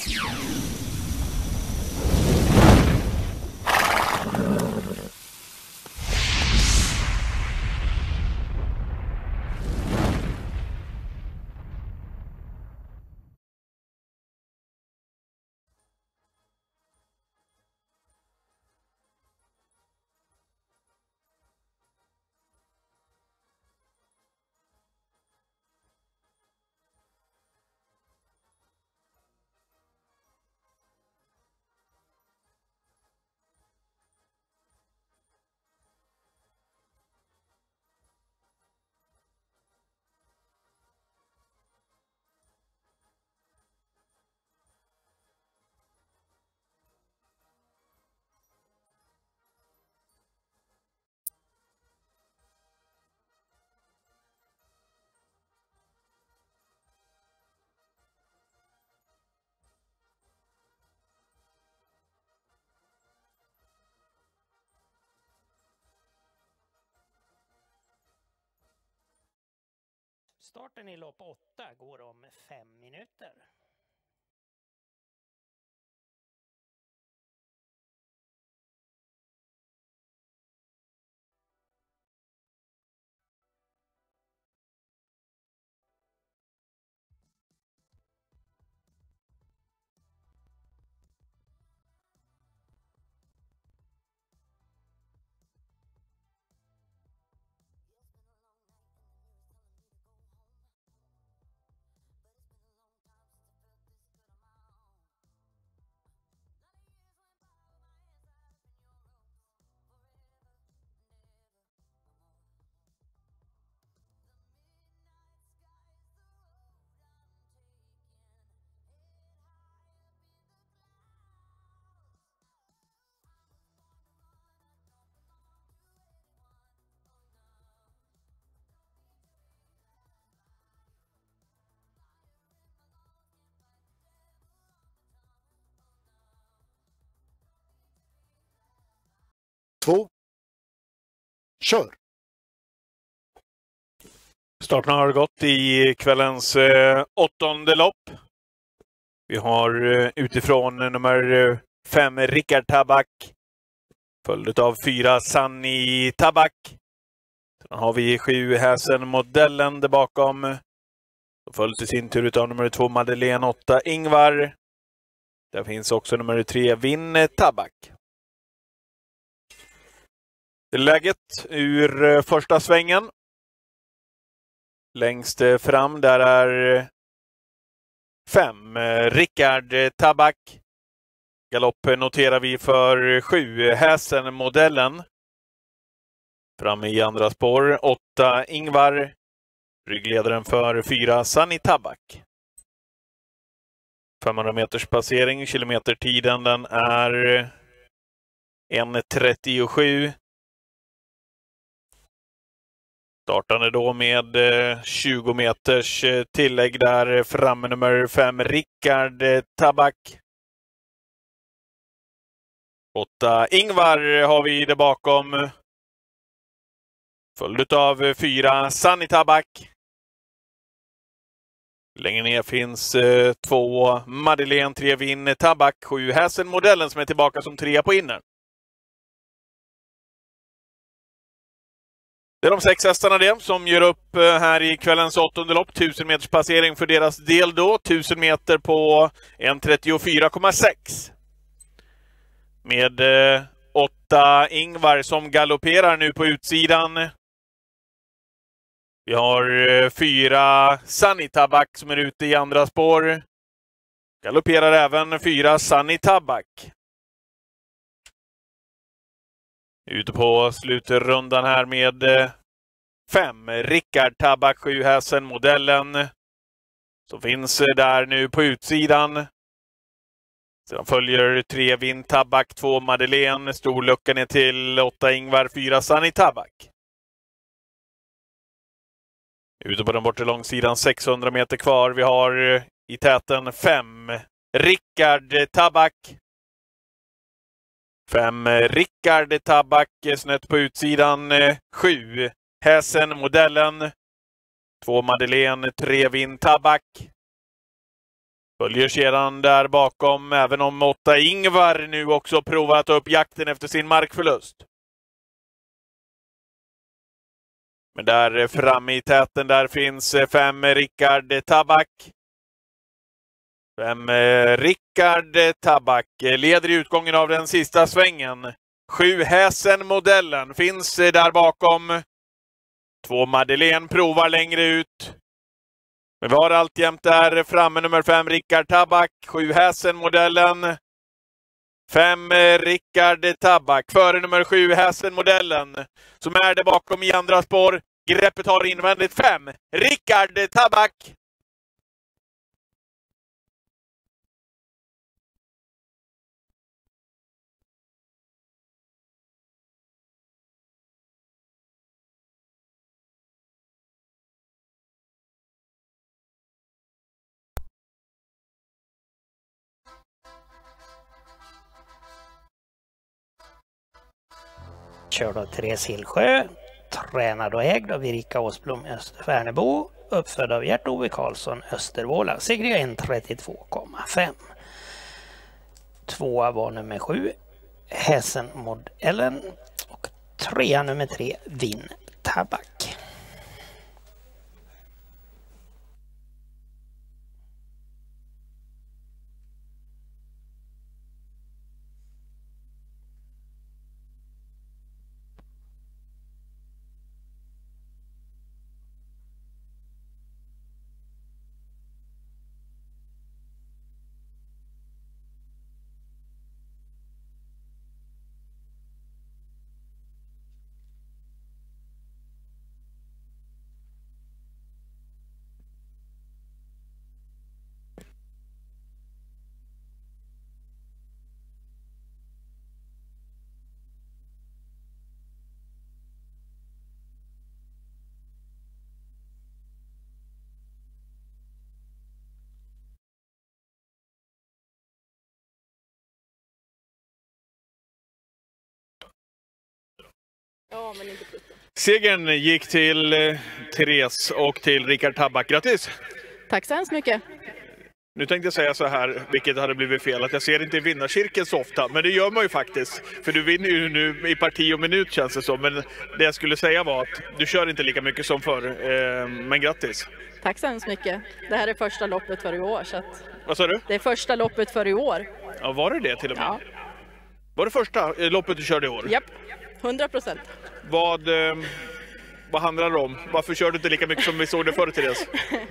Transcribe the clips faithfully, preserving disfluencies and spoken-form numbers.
Starten i lopp åtta går om fem minuter. Två. Kör! Starten har gått i kvällens eh, åttonde lopp. Vi har eh, utifrån nummer eh, fem Rickard Tabak. Följd av fyra Sunny Tabak. Sen har vi sju Häsen Modellen där bakom. Följt i sin tur av nummer två Madeleine åtta Ingvar. Där finns också nummer tre Vinn Tabak. Läget ur första svängen. Längst fram där är fem Rickard Tabak. Galopp noterar vi för sju Häsen Modellen. Framme i andra spår åtta Ingvar. Ryggledaren för fyra Sunny Tabak. femhundra meters passering, kilometertiden den är en trettiosju. Startande då med tjugo meters tillägg där framme nummer fem Rickard Tabak. åtta Ingvar har vi där bakom. Följd av fyra Sunny Tabak. Längre ner finns två Madeleine, tre Vinn Tabak, sju Häsen Modellen som är tillbaka som trea på inner. Det är de sex hästarna det som gör upp här i kvällens åttonde lopp. tusen meters passering för deras del då. tusen meter på en trettiofyra komma sex. Med eh, åtta Ingvar som galopperar nu på utsidan. Vi har eh, fyra Sunny Tabak som är ute i andra spår. Galopperar även fyra Sunny Tabak. Ute på slutrundan här med fem Rickard Tabak, sju Häsen Modellen. Som finns där nu på utsidan. Sedan följer tre Vinn Tabak, två Madeleine. Storluckan är till åtta Ingvar, fyra Sunny Tabak. Ute på den bortre långsidan sexhundra meter kvar. Vi har i täten fem Rickard Tabak. Fem Rickard Tabak snett på utsidan. Sju Häsen Modellen. Två Madeleine, tre Vinn Tabak. Följer sedan där bakom, även om åtta Ingvar nu också provat upp jakten efter sin markförlust. Men där framme i täten där finns fem Rickard Tabak. Fem Rickard Tabak leder i utgången av den sista svängen. Sju Häsen-modellen finns där bakom. Två Madeleine provar längre ut. Men vi har alltjämt där framme nummer fem Rickard Tabak. Sju Häsen-modellen. Fem Rickard Tabak före nummer sju Häsen-modellen. Som är där bakom i andra spår. Greppet har invändigt fem Rickard Tabak. Körd av Therese Hillsjö, tränad och ägd av Erika Åsblom Österfärnebo, uppfödd av Gert-Ove Karlsson Östervåla, segrar en trettiotvå komma fem. Tvåa var nummer sju Häsen-modellen och trea nummer tre Vinn Tabak. Ja, men inte plutten. Segern gick till eh, Therese och till Rickard Tabak. Grattis! Tack så hemskt mycket. Nu tänkte jag säga så här, vilket hade blivit fel, att jag ser inte i vinnarcirkeln så ofta. Men det gör man ju faktiskt. För du vinner ju nu i parti och minut känns det så. Men det jag skulle säga var att du kör inte lika mycket som förr. Eh, men grattis! Tack så hemskt mycket. Det här är första loppet för i år. Så att Vad sa du? det är första loppet för i år. Ja, var det det till och med? Ja. Var det första eh, loppet du körde i år? Japp, hundra procent. Vad, eh, vad handlar det om? Varför kör du inte lika mycket som vi såg det förr, Therese?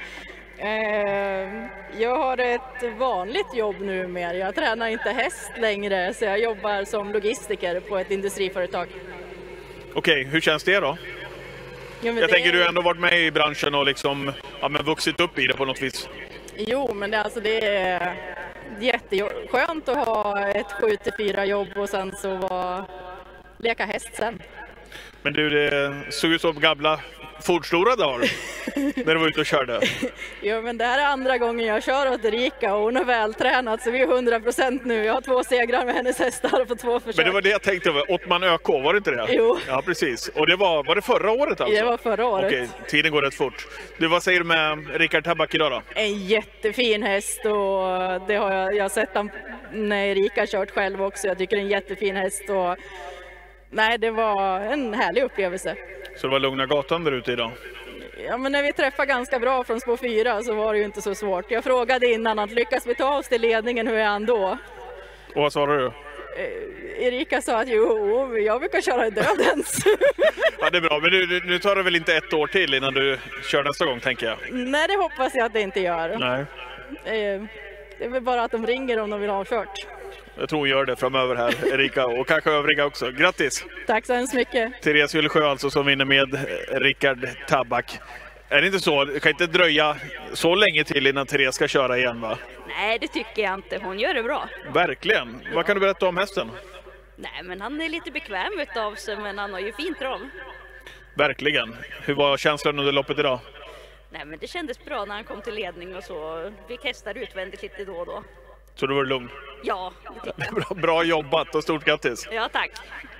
Eh, jag har ett vanligt jobb nu mer. Jag tränar inte häst längre, så jag jobbar som logistiker på ett industriföretag. Okej, hur känns det då? Jo, men Jag det... tänker du har ändå varit med i branschen och liksom, ja, men vuxit upp i det på något vis. Jo, men det, alltså, det är jätteskönt att ha ett sju till fyra jobb och sen så var... leka häst sen. Men du, det såg ut som gamla Fordstora dagar när du var ute och körde. Jo, men det här är andra gången jag kör åt Erika och hon är vältränad, så vi är hundra procent nu. Jag har två segrar med hennes hästar på två försök. Men det var det jag tänkte, Ottman ÖK, var det inte det? Jo. Ja, precis. Och det var, var det förra året alltså? Det var förra året. Okej, tiden går rätt fort. Du, vad säger du med Rickard Tabak idag då? En jättefin häst, och det har jag, jag har sett han när Erika kört själv också. Jag tycker det är en jättefin häst och nej, det var en härlig upplevelse. Så det var lugna gatan där ute idag? Ja, men när vi träffade ganska bra från spår fyra så var det ju inte så svårt. Jag frågade innan att lyckas vi ta oss till ledningen, hur är han då? Och vad sa du? Eh, Erika sa att jo, jag brukar köra i dödens. Ja, det är bra. Men nu, nu tar det väl inte ett år till innan du kör nästa gång, tänker jag? Nej, det hoppas jag att det inte gör. Nej. Eh, det är väl bara att de ringer om de vill ha kört. Jag tror hon gör det framöver här, Erika, och kanske övriga också. Grattis! Tack så hemskt mycket. Therese Hillsjö alltså, som vinner med Rickard Tabak. Är det inte så? Det kan inte dröja så länge till innan Therese ska köra igen, va? Nej, det tycker jag inte. Hon gör det bra. Verkligen. Vad kan du berätta om hästen? Nej, men han är lite bekväm utav sig, men han har ju fint trav. Verkligen. Hur var känslan under loppet idag? Nej, men det kändes bra när han kom till ledning och så. Vi hästar utvändigt lite då och då. Så du var lugn? Ja, det tycker jag. Bra, bra jobbat och stort grattis! Ja, tack.